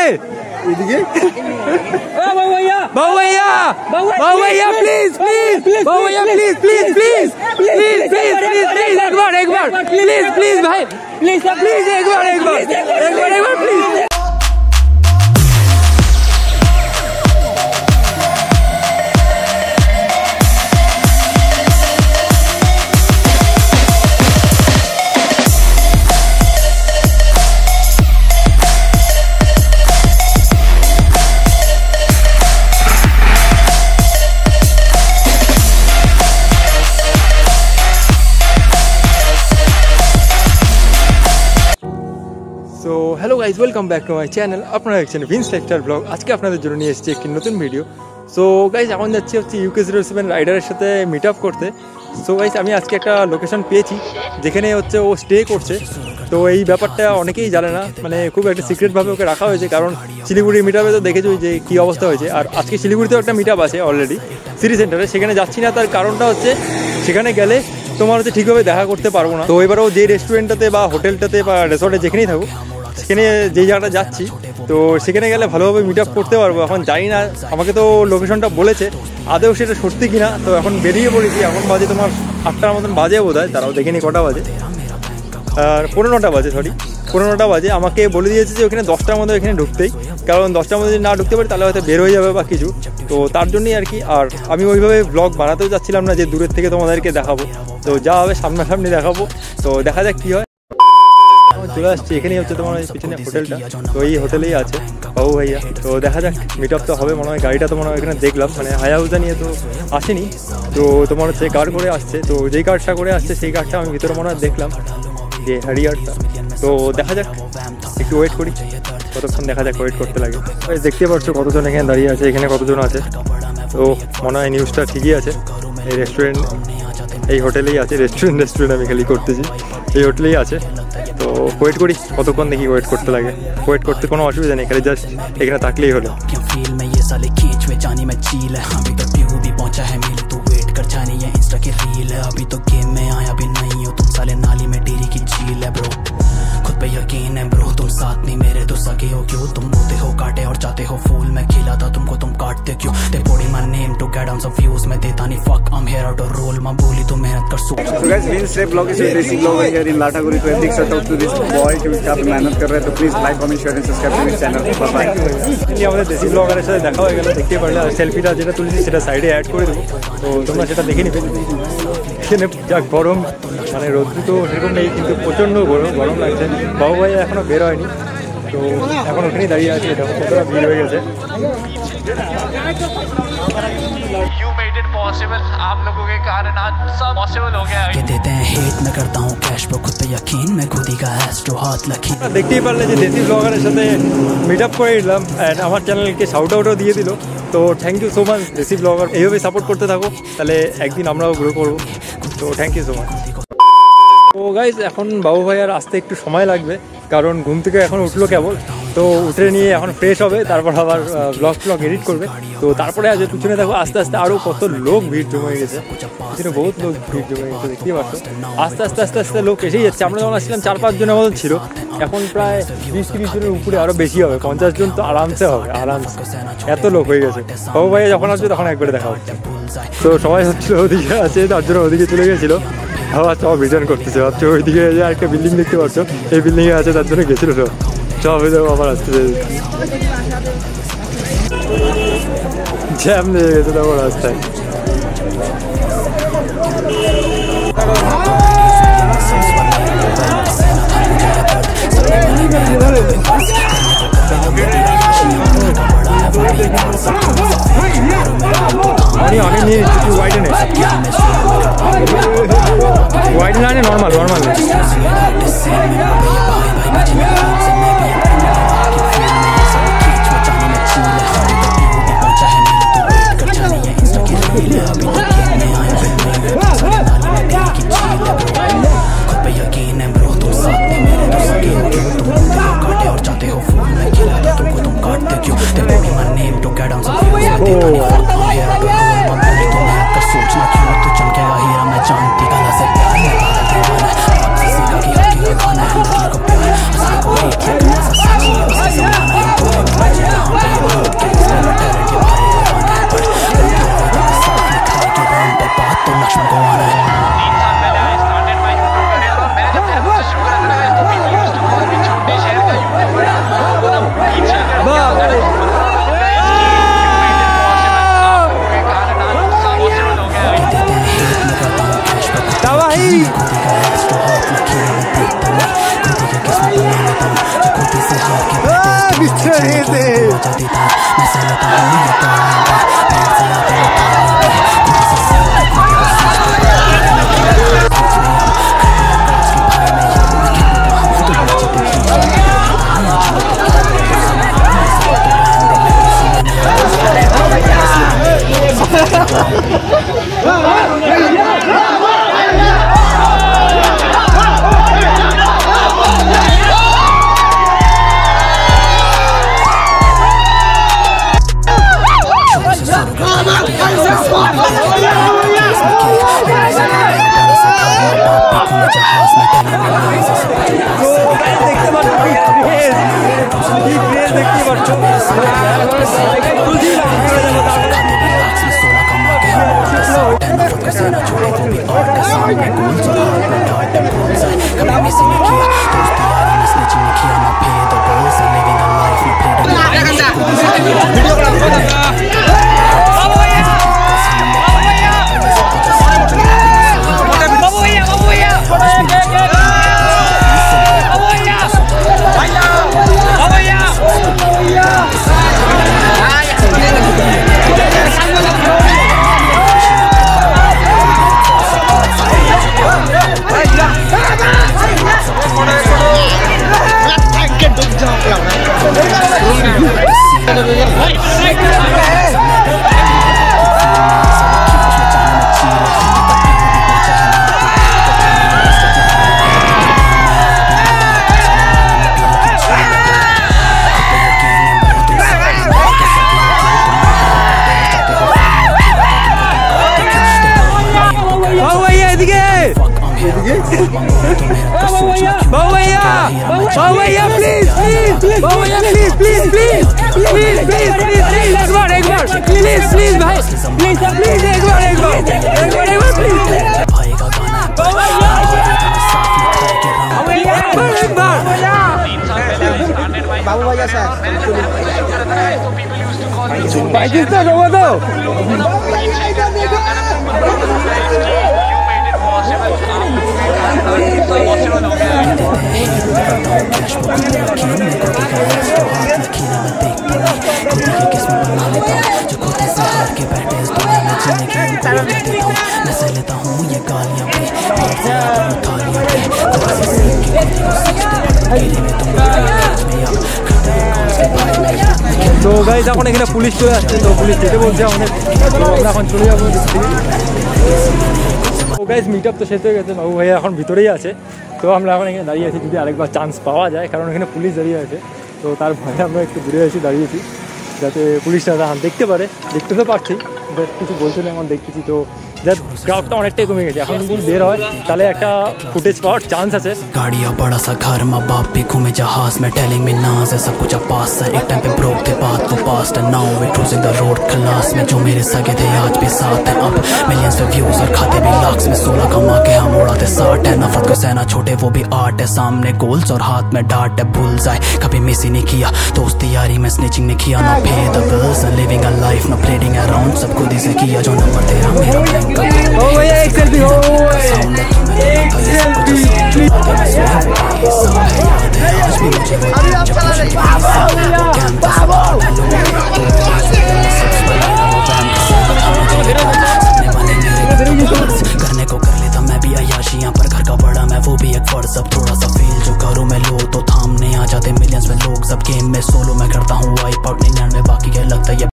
এদিকে বাবু ভাইয়া প্লিজ একবার প্লিজ ভাই প্লিজ একবার please. So hello guys, welcome back to my channel. আপনারা দেখছেন ভিন্স লাইফস্টাইল ব্লগ। আজকে আপনাদের জন্য নিয়ে এসেছি একটি নতুন ভিডিও। সো গাইজ এখন যাচ্ছি UK07 রাইডারের সাথে মিট আপ করতে। সো গাইজ আমি আজকে একটা লোকেশন পেয়েছি যেখানে হচ্ছে ও স্টে করছে। তো এই ব্যাপারটা অনেকেই জানে না, মানে খুব একটা সিক্রেটভাবে ওকে রাখা হয়েছে, কারণ শিলিগুড়ি মিট আপে তো দেখেছো যে কী অবস্থা হয়েছে। আর আজকে শিলিগুড়িতেও একটা মিট আপ আছে অলরেডি সিটি সেন্টারে, সেখানে যাচ্ছি না। তার কারণটা হচ্ছে সেখানে গেলে তোমার হচ্ছে ঠিকভাবে দেখা করতে পারবো না। তো এবারও যে রেস্টুরেন্টটাতে বা হোটেলটাতে বা রিসর্টে যেখানেই থাকুক, সেখানে যেই জায়গাটা যাচ্ছি তো সেখানে গেলে ভালোভাবে মিট আপ করতে পারবো। এখন জানি না, আমাকে তো লোকেশনটা বলেছে, আদৌ সেটা সত্যি কিনা। তো এখন বেরিয়ে পড়েছি, এখন বাজে তোমার 8টার মতন বাজে বোধ হয়, তারাও দেখিনি কটা বাজে, আর 9:15 বাজে, 9:15 বাজে। আমাকে বলে দিয়েছে যে ওখানে 10টার মধ্যে এখানে ঢুকতেই, কারণ 10টার মধ্যে যদি না ঢুকতে পারি তাহলে হয়তো বের হয়ে যাবে বা কিছু। তো তার জন্যই আর কি। আর আমি ওইভাবে ব্লগ বানাতেও যাচ্ছিলাম না যে দূরের থেকে তোমাদেরকে দেখাবো, তো যা হবে সামনাসামনি দেখাবো। তো দেখা যাক কী হয়। চলে আসছি, এখানেই হচ্ছে তোমার পিছনে হোটেলটা, তো এই হোটেলেই আছে বাবু ভাইয়া। তো দেখা যাক, মিট আপ তো হবে মনে হয়। গাড়িটা তো মনে হয় এখানে দেখলাম, মানে হায়াবুসা নিয়ে তো আসেনি, তো তোমার হচ্ছে কার করে আসছে। তো যেই কারটা করে আসছে সেই কারটা আমি ভিতরে মনে হয় দেখলাম, যে হ্যারিয়ারটা। তো দেখা যাক, একটু ওয়েট করি, কতক্ষণ দেখা যাক ওয়েট করতে লাগে। দেখতে পাচ্ছ কতজন এখানে দাঁড়িয়ে আছে, এখানে কতজন আছে। তো মনে হয় নিউজটা ঠিকই আছে। এই রেস্টুরেন্ট এই হোটেলেই আছে, রেস্টুরেন্ট আমি খালি করতেছি, এই হোটেলেই আছে। তো ওয়েট করি কতক্ষণ, দেখি ওয়েট করতে লাগে। ওয়েট করতে কোনো অসুবিধা নেই, খালি জাস্ট এখানে থাকলেই হলো। खुद पे यकीन है ब्रो, तुम साथ नहीं मेरे तो सके हो क्यों? तुम बोते हो काटे और चाहते हो फूल, मैं खिलाता तुमको तुम काटते क्यों? They putting my name to get on some views, मैं देता नहीं fuck, I'm here out of roll, मैं बोली तो मेहनत कर सो। So guys, Vince Vlog is a basic vlog here in Lataguri, तो big shout out to this boy जो काफी मेहनत कर रहे हैं। तो please like comment share and subscribe to this channel. Bye bye. ये আমাদের দেশি ব্লগারের সাথে দেখা হয়ে গেল, দেখতে পারলে। আর সেলফিটা যেটা তুলছি সেটা সাইডে অ্যাড করে দেবো, তো তোমরা সেটা দেখে নিবে। এখানে যা গরম, মানে রোদ্দু তো সেরকম নেই, কিন্তু প্রচণ্ড গরম লাগছে। বাবু ভাই এখনও বের হয়নি, তো এখন ওখানেই দাঁড়িয়ে আছে। এটা কতটা ভিড় হয়ে গেছে। आप लोगों के कारण आज सब पॉसिबल हो गया। के देते हैं हेट, मैं करता हूँ कैश पे खुद पे यकीन, मैं खुद ही का एस्ट्रो हाथ लखी। দেখতেই পারলে যে দেশি ব্লগারের সাথে মিট আপ করে নিলাম, অ্যান্ড আমার চ্যানেলকে শাউট আউটও দিয়ে দিল। তো থ্যাংক ইউ সো মাচ দেশি ব্লগার, এইভাবে সাপোর্ট করতে থাকো, তাহলে একদিন আমরাও গ্রো করবো। তো থ্যাংক ইউ সো মাচ। তো গাইজ এখন বাবু ভাই আর আসতে একটু সময় লাগবে, কারণ ঘুম থেকে এখন উঠলো কেবল। তো উঠে নিয়ে এখন ফ্রেশ হবে, তারপর আবার ব্লগ এডিট করবে। তো তারপরে আজ পিছনে দেখো আস্তে আস্তে আরও কত লোক ভিড় জমে গেছে, পিছনে বহুত লোক ভিড় জমে গেছে, দেখতেই পাচ্ছ। আস্তে আস্তে আস্তে আস্তে লোক এসেই যাচ্ছে। আমরা যখন আসছিলাম 4-5 জনের মতো ছিল, এখন প্রায় 20-30 জনের উপরে, আরও বেশি হবে, 50 জন তো আরামসে হবে, আরামসে। এত লোক হয়ে গেছে। বাবু ভাই যখন আসবে তখন একবারে দেখা হচ্ছে। তো সবাই হচ্ছিল ওদিকে আছে, তার জন্য ওদিকে চলে গেছিলো। আবার সব রিটার্ন করতেছে, ভাবছো ওইদিকে যে একটা বিল্ডিং দেখতে পাচ্ছ, এই বিল্ডিংয়ে আছে, তার জন্য গেছিলো সব। সব আবার আসতেছে, জ্যাম লেগে গেছে তখন রাস্তায়। অনেক নিয়ে নিচ্ছি, হোয়াইটে নেই, হোয়াইট না নর্মাল নেই। खुद पे यकीन है ब्रो, तुम साथ नहीं मेरे तो सके हो क्यों? तुम बोते हो काटे और चाहते हो फूल, मैं खिलाता तुमको तुम काटते क्यों? They putting my name to get on some views, मैं देता नहीं fuck, I'm here out of roll, मैं बोली तो मेहनत कर सोचना क्यों? तू चमकेगा हीरा, मैं जानती गला से प्यार, मैं पागल दीवाना, आपसे सीखा कि हकीकत खाना है, नकली को प्यार, असली को hate, सही से তো গাইজ এখন এখানে পুলিশ চলে আসছে, তো পুলিশ যেতে বলছে আমাদের, তো আমরা এখন চলে যাবো। তো গাইজ মিট আপ তো শেষ হয়ে গেছে, বাবু ভাইয়া এখন ভিতরেই আছে। তো আমরা এখন এখানে দাঁড়িয়ে আছি, যদি আরেকবার চান্স পাওয়া যায়, কারণ এখানে পুলিশ দাঁড়িয়ে আছে। তো তার ভয়ে আমরা একটু দূরে এসে দাঁড়িয়েছি, যাতে পুলিশরা দেখতে পারে। দেখতে তো পারছি, কিছু বলছে না, এখন দেখতেছি। তো क्राउड অনেকটাই কমে গেছে, এখন যদি বের হয় তাহলে একটা ফুটেজ পাওয়ার চান্স আছে। गाड़ियाँ बड़ा सा घर माँ बाप भी घूमे जहाज में, टेलिंग में नाज है सब कुछ अब पास है। एक टाइम पे ब्रोक थे बात वो पास्ट है, now we cruising the road class में। जो मेरे सगे थे आज भी साथ हैं, अब मिलियंस पे व्यूज और खाते भी लाख्स में। 16 कमा के हम उड़ाते 60 है, नफरत को सहना छोटे वो भी आर्ट है। सामने गोल्स और हाथ में डार्ट है, भूल जाए कभी मिस ही नहीं किया दोस्ती यारी में, स्निचिंग नहीं किया। ना pay the bills and living a life, ना प्लेडिंग अराउंड, सब खुद ही से किया। जो नंबर तेरा मेरा बैंक का एक सेल्फी हो, एक सेल्फी करने को कर लेता मैं भी अयाशियां, पर घर का बड़ा मैं वो भी एक फर्ज। अब थोड़ा सा फील जो करो मैं लो तो थामने आ जाते मिलियंस में लोग, सब गेम में सोलो मैं करता हूँ वाइप आउट। 99 बाकी क्या लगता है